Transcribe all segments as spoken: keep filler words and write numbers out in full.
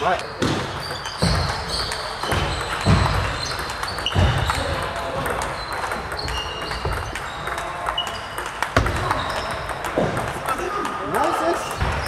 はい。ナイスです。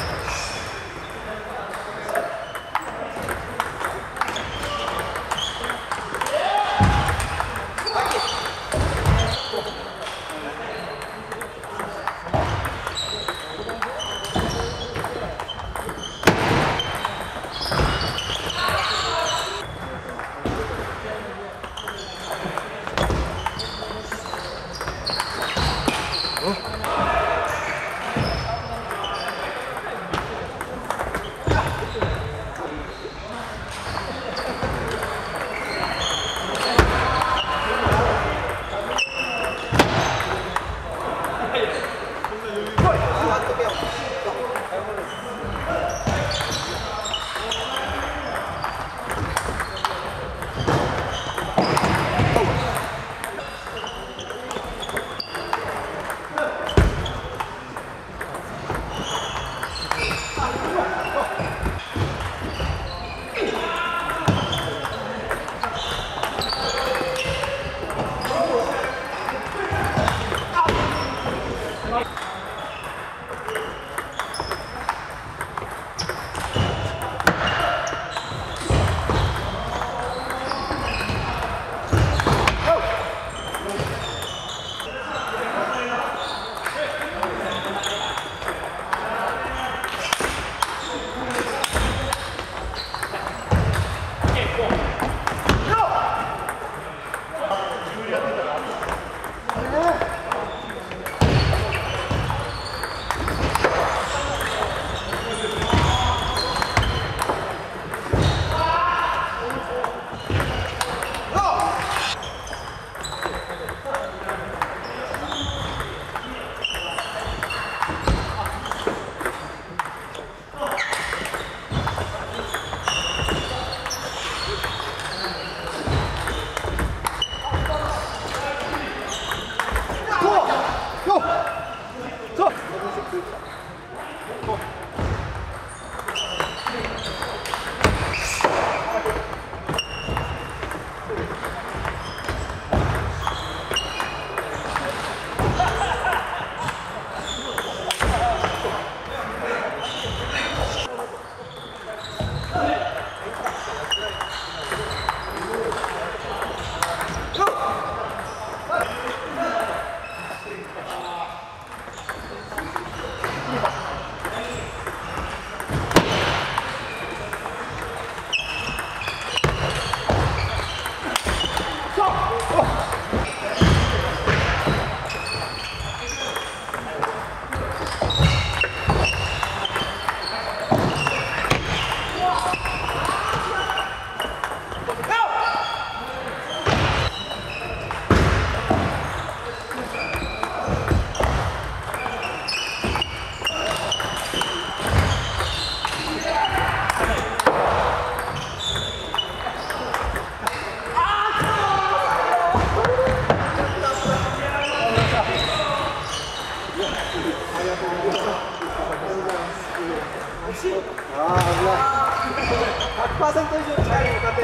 ああ、危ない。ひゃくパーセント 以上チャイに向かって。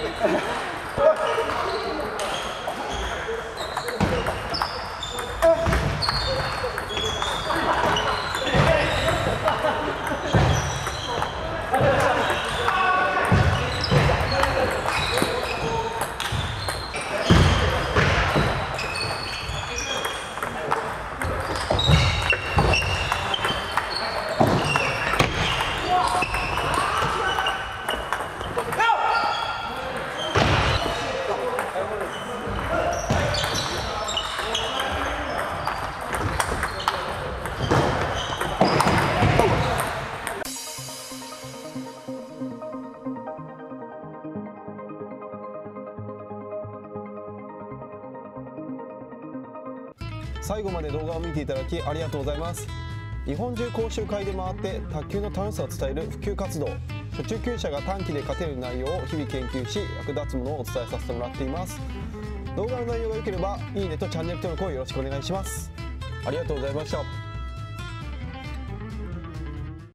最後まで動画を見ていただきありがとうございます。日本中講習会で回って卓球の楽しさを伝える普及活動、初中級者が短期で勝てる内容を日々研究し、役立つものをお伝えさせてもらっています。動画の内容が良ければいいねとチャンネル登録をよろしくお願いします。ありがとうございました。